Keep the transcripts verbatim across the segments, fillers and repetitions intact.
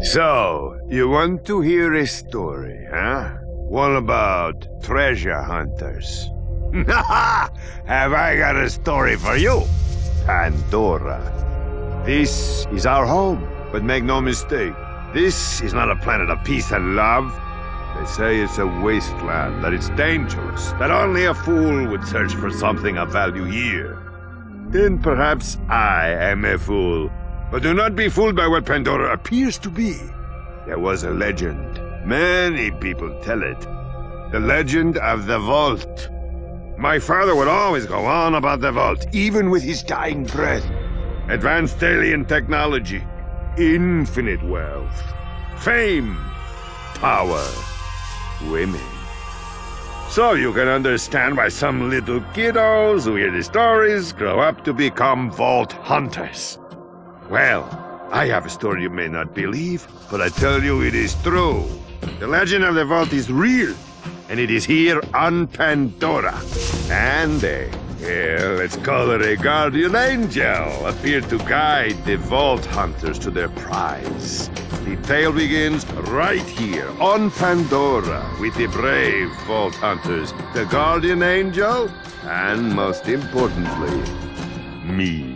So, you want to hear a story, huh? One about treasure hunters. Have I got a story for you? Pandora. This is our home, but make no mistake, this is not a planet of peace and love. They say it's a wasteland, that it's dangerous, that only a fool would search for something of value here. Then perhaps I am a fool. But do not be fooled by what Pandora appears to be. There was a legend. Many people tell it. The legend of the Vault. My father would always go on about the Vault, even with his dying breath. Advanced alien technology, infinite wealth, fame, power, women. So you can understand why some little kiddos who hear the stories grow up to become Vault hunters. Well, I have a story you may not believe, but I tell you it is true. The legend of the Vault is real, and it is here on Pandora. And a, yeah, let's call it a guardian angel, appeared to guide the Vault hunters to their prize. The tale begins right here on Pandora with the brave Vault hunters, the guardian angel, and most importantly, me.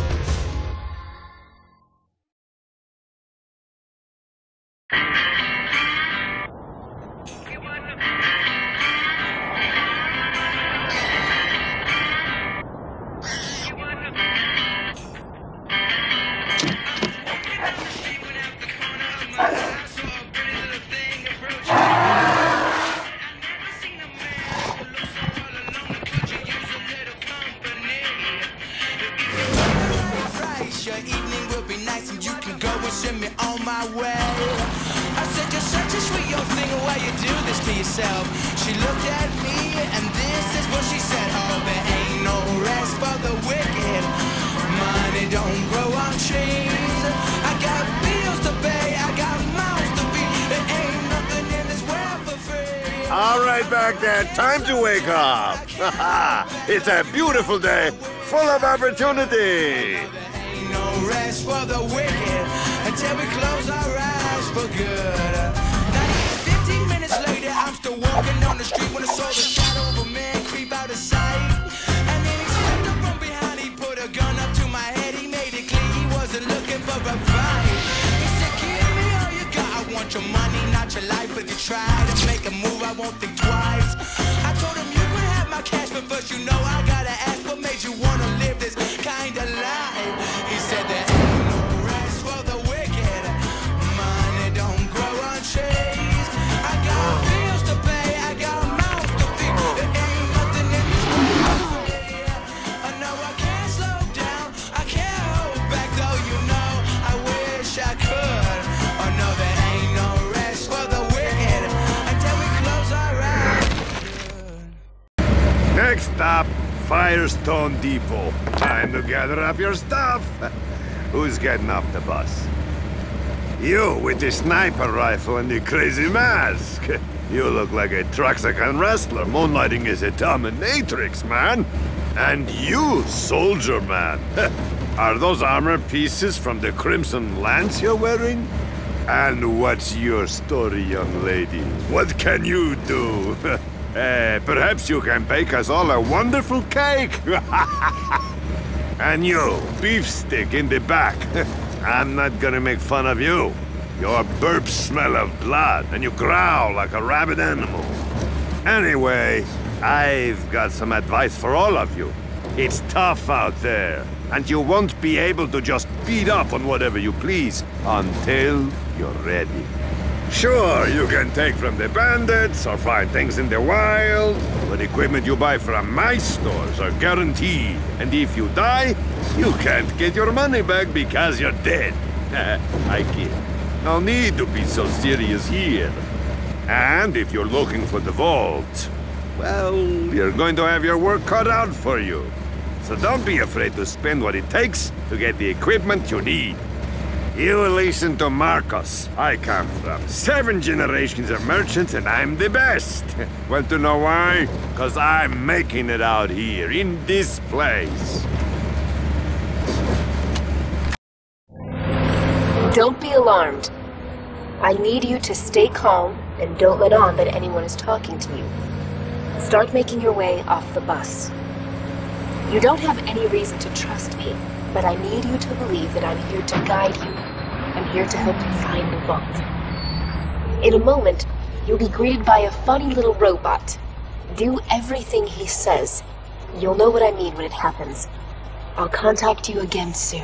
She looked at me, and this is what she said. Oh, there ain't no rest for the wicked. Money don't grow on trees. I got bills to pay, I got mouths to feed. There ain't nothing in this world for free. All right, back there, time to wake up. It's a beautiful day, full of opportunity. There ain't no rest for the wicked until we close our eyes for good. I'm still walking on the street when I saw the shadow of a man creep out of sight. And then he swept up from behind, he put a gun up to my head. He made it clear he wasn't looking for a fight. He said, give me all you got, I want your money, not your life. If you try to make a move, I won't think twice. I told him you could have my cash, but first you know I gotta ask, what made you wanna live this kind of life? He said there ain't no rest for the wicked. Money don't grow on trees. I got Next stop, Firestone Depot. Time to gather up your stuff. Who's getting off the bus? You, with the sniper rifle and the crazy mask. You look like a Traxican wrestler moonlighting as a dominatrix, man. And you, soldier man. Are those armor pieces from the Crimson Lance you're wearing? And what's your story, young lady? What can you do? Uh, perhaps you can bake us all a wonderful cake. And you, beefstick in the back. I'm not gonna make fun of you. Your burps smell of blood, and you growl like a rabid animal. Anyway, I've got some advice for all of you. It's tough out there, and you won't be able to just beat up on whatever you please until you're ready. Sure, you can take from the bandits or find things in the wild, but equipment you buy from my stores are guaranteed. And if you die, you can't get your money back because you're dead. I kid. No need to be so serious here. And if you're looking for the Vault, well, you're going to have your work cut out for you. So don't be afraid to spend what it takes to get the equipment you need. You listen to Marcos. I come from seven generations of merchants, and I'm the best. Want to know why? Because I'm making it out here, in this place. Don't be alarmed. I need you to stay calm and don't let on that anyone is talking to you. Start making your way off the bus. You don't have any reason to trust me, but I need you to believe that I'm here to guide you. I'm here to help you find the vault. In a moment, you'll be greeted by a funny little robot. Do everything he says. You'll know what I mean when it happens. I'll contact you again soon.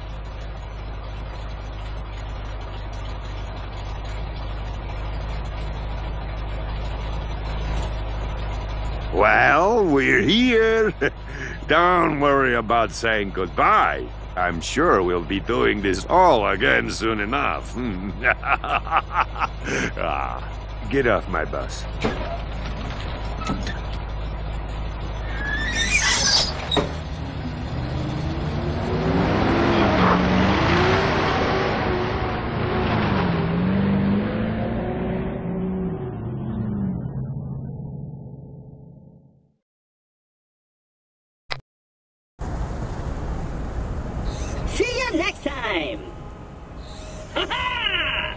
Well, we're here. Don't worry about saying goodbye. I'm sure we'll be doing this all again soon enough. ah, get off my bus. See you next time! Ha-ha!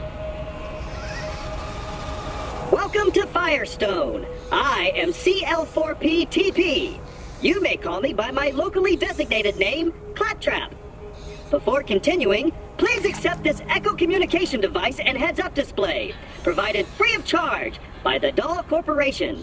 Welcome to Firestone. I am C L four P T P. You may call me by my locally designated name, Claptrap. Before continuing, please accept this Echo communication device and heads-up display, provided free of charge by the Dahl Corporation.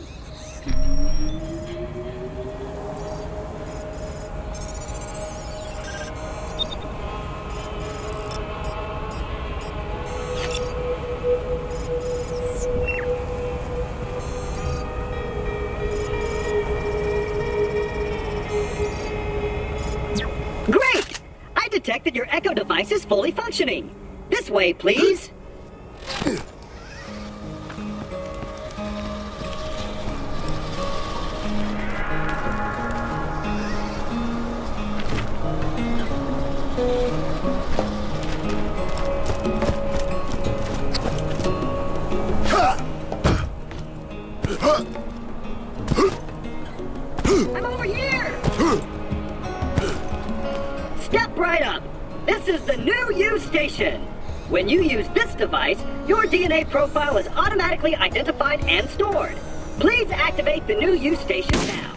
Great! I detect that your Echo device is fully functioning. This way, please. I'm over here! Step right up. This is the new U station. When you use this device, your D N A profile is automatically identified and stored. Please activate the new U station now.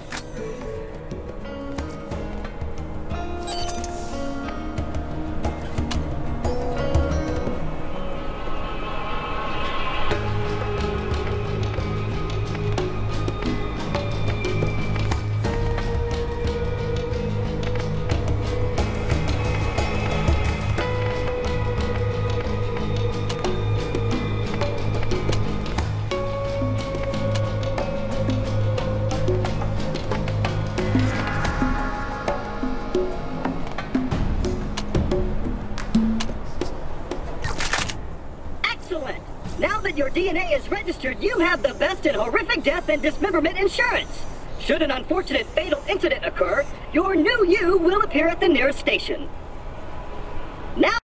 Excellent! Now that your D N A is registered, you have the best in horrific death and dismemberment insurance. Should an unfortunate fatal incident occur, your new you will appear at the nearest station. Now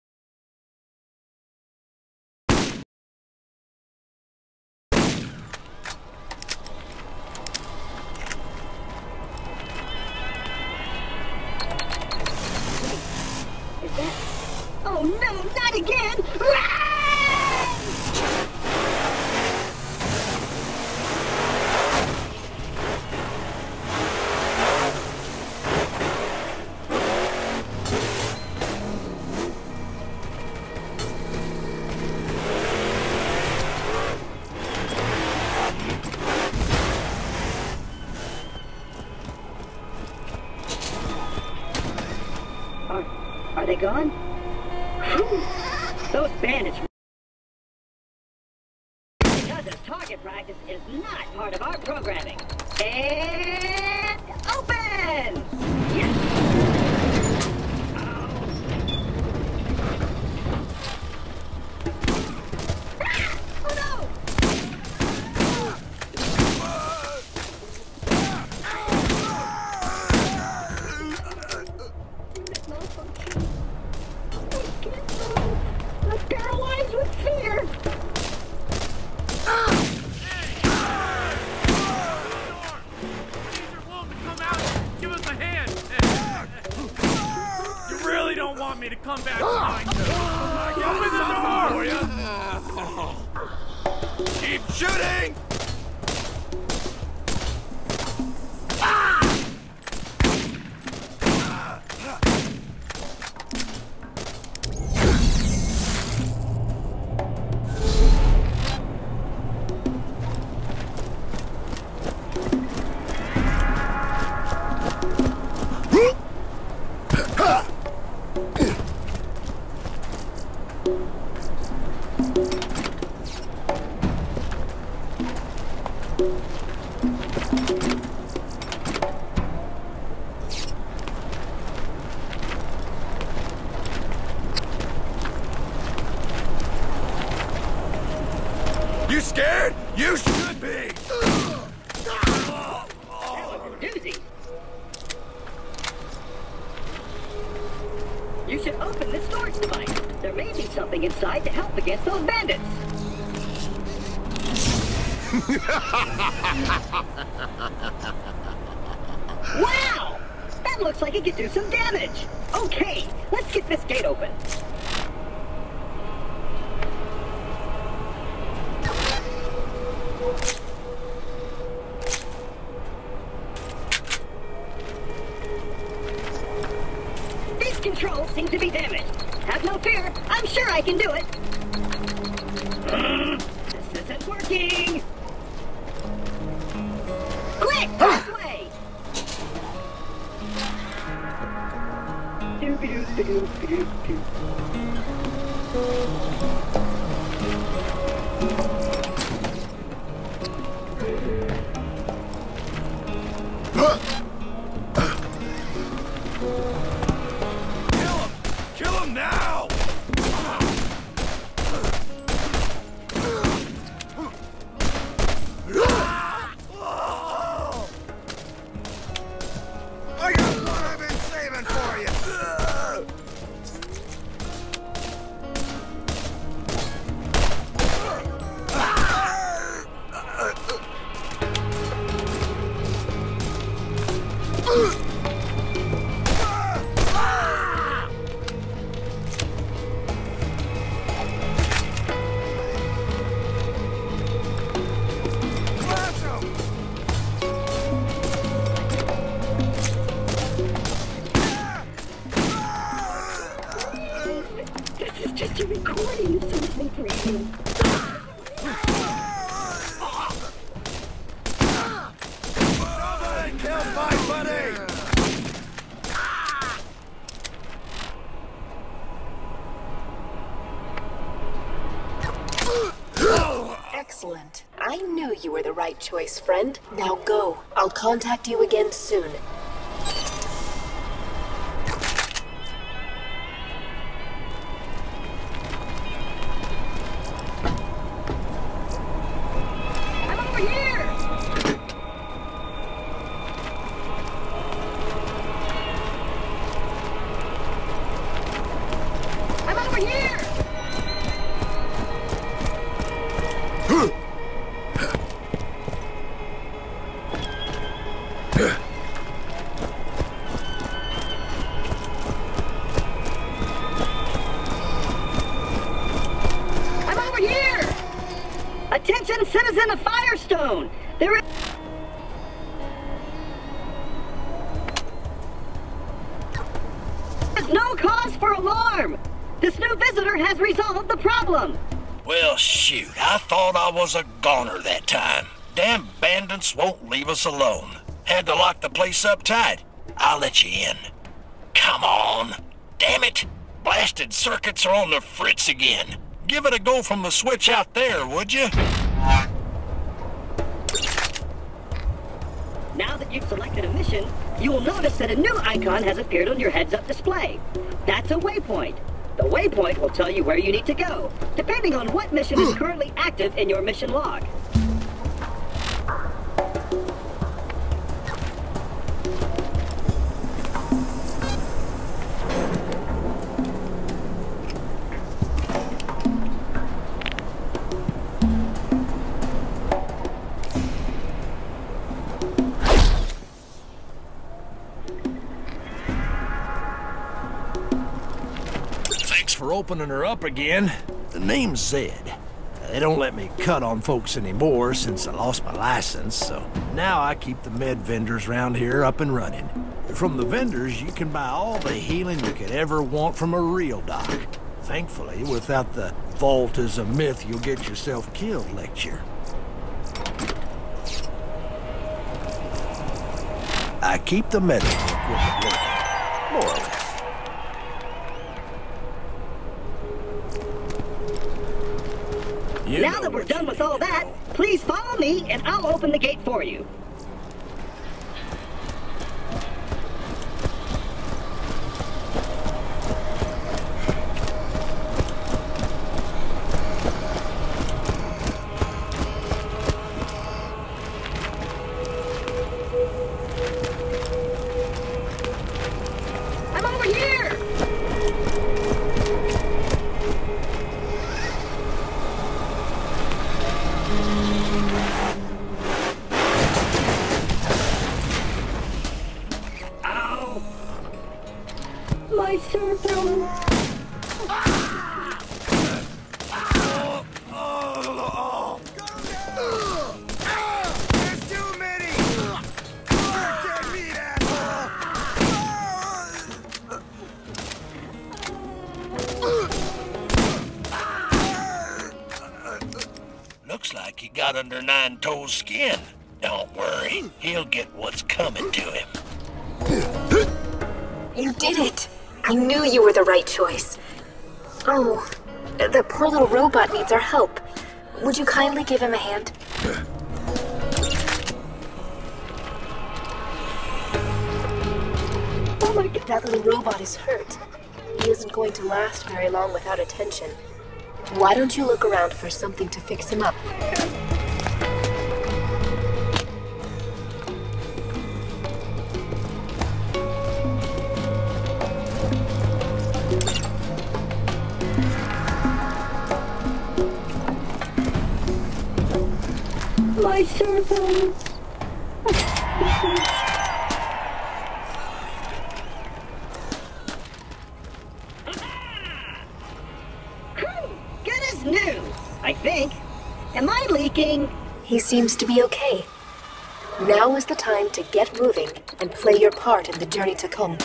Is that... Oh no, not again! Run! Are, are they gone? Whew. Those bandits... Because this target practice is not part of our programming. And... open! Yes! Oh. Ah! Oh no! I'm paralyzed with fear! You really don't want me to come back tonight. Open the door! for you. Keep shooting! You scared? You should be! That was a doozy. You should open the storage device. There may be something inside to help against those bandits. Wow! That looks like it could do some damage. Okay, let's get this gate open. These controls seem to be damaged. Have no fear, I'm sure I can do it. Mm, this isn't working. Quick, this way. Doop-a-doop-a-doop-a-doop-a-doop. Kill him now! I got what I've been saving for you. This is just a recording of something for you. Somebody kill my buddy! Excellent. I knew you were the right choice, friend. Now go. I'll contact you again soon. I'm over here! I'm over here! I'm over here! Attention, citizen of Firestone! There is... There's no cause for alarm! This new visitor has resolved the problem! Well, shoot, I thought I was a goner that time. Damn bandits won't leave us alone. Had to lock the place up tight. I'll let you in. Come on. Damn it. Blasted circuits are on the fritz again. Give it a go from the switch out there, would you? Now that you've selected a mission, you will notice that a new icon has appeared on your heads-up display. That's a waypoint. The waypoint will tell you where you need to go, depending on what mission is currently active in your mission log. Thanks for opening her up again. The name's Zed. They don't let me cut on folks anymore since I lost my license, so now I keep the med vendors around here up and running. From the vendors, you can buy all the healing you could ever want from a real doc. Thankfully, without the vault is a myth you'll get yourself killed lecture. I keep the medical equipment working, more or less. You now that we're done with all that, please follow me and I'll open the gate for you. I'm over here! My circle. There's too many! Dead meat, asshole! Looks like he got under Nine Toes' skin. Don't worry, he'll get what's coming to him. You did it! I knew you were the right choice. Oh, the poor little robot needs our help. Would you kindly give him a hand? Oh my god, that little robot is hurt. He isn't going to last very long without attention. Why don't you look around for something to fix him up? My circle. Good as new, I think. Am I leaking? He seems to be okay. Now is the time to get moving and play your part in the journey to come.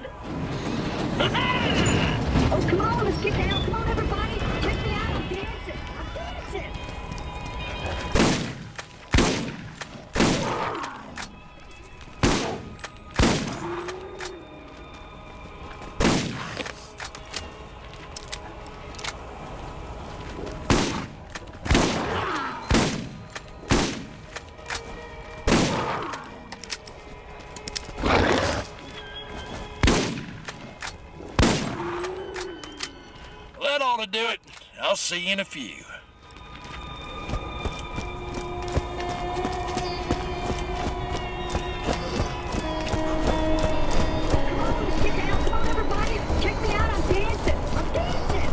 Oh, come on, let's get down. Come on, everybody. Check me out. I'm dancing. I'm dancing. That ought to do it. I'll see you in a few. Get down. Come on, everybody. Check me out. I'm dancing. I'm dancing.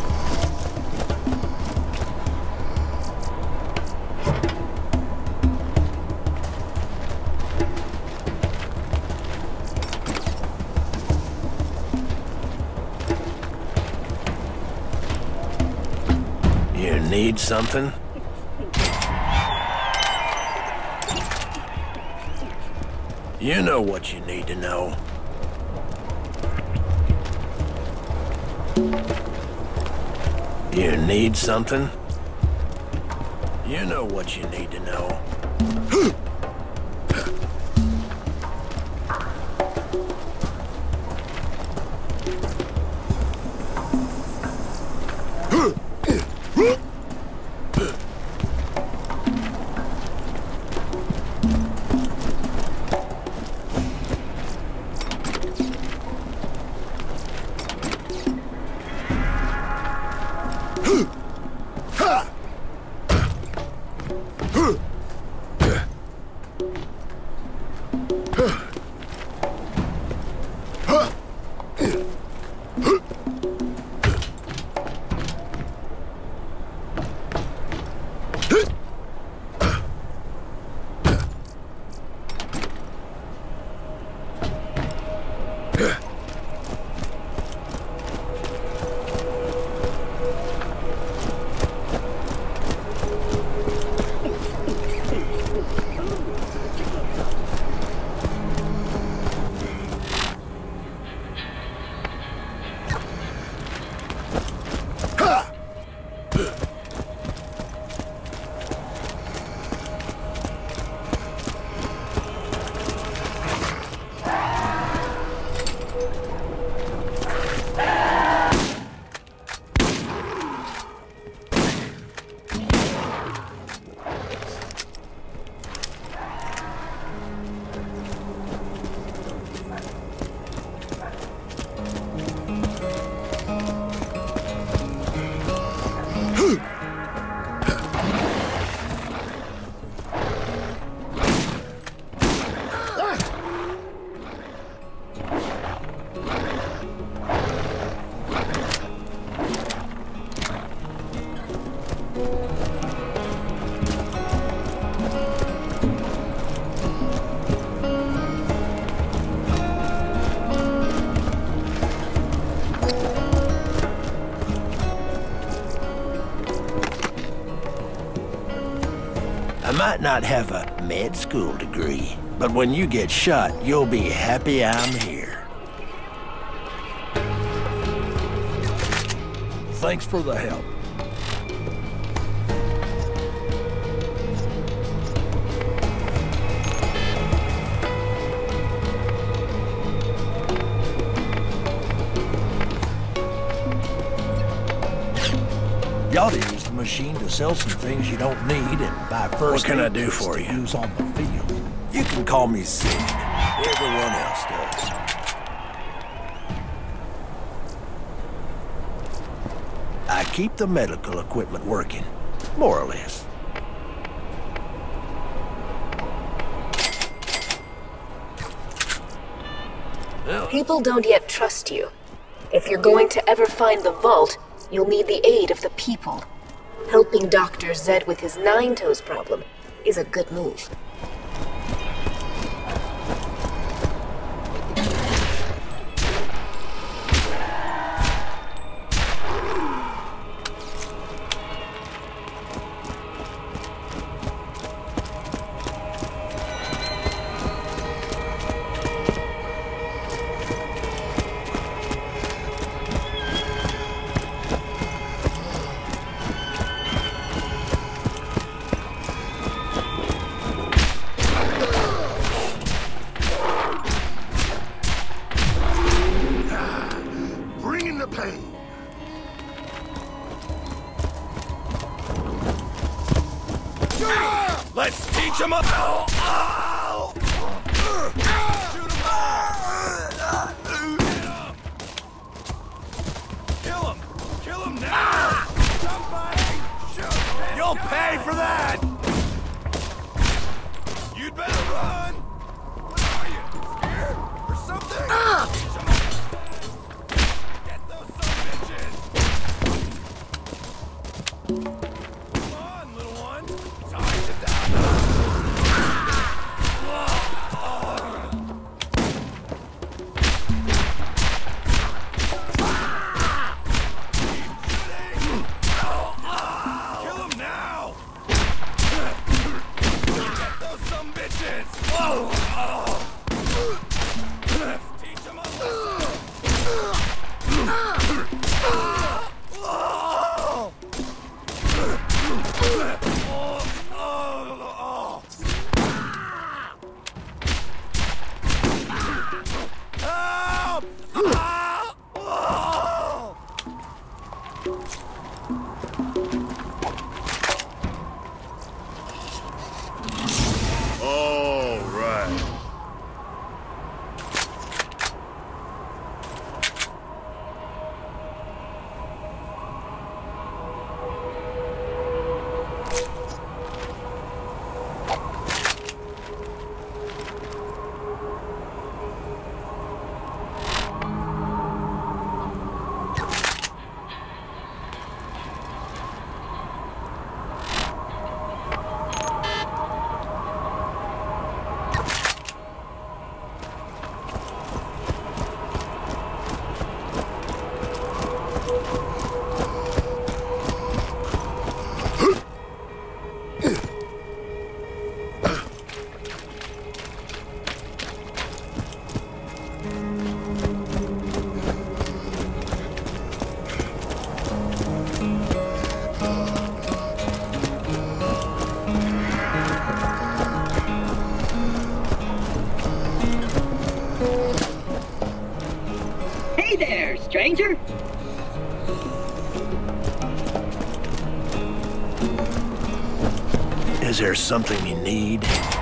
You need something? You know what you need to know. You need something? You know what you need to know. might not have a med school degree, but when you get shot, you'll be happy I'm here. Thanks for the help. You ought to use the machine to sell some things you don't need and buy first. What can I do for you? Use on the field. You can call me Sid. Everyone else does. I keep the medical equipment working, more or less. People don't yet trust you. If you're going to ever find the vault, you'll need the aid of the people. Helping Doctor Zed with his Nine-Toes problem is a good move. Let's teach him up! Ow, ow. Shoot him up! Kill him! Kill him now! Somebody shoot him! You'll pay for that! You'd better run! What are you, scared? Or something? Teach him up. Get those son of bitches! Come on, little one. Time to die. Hey there, stranger! Is there something you need?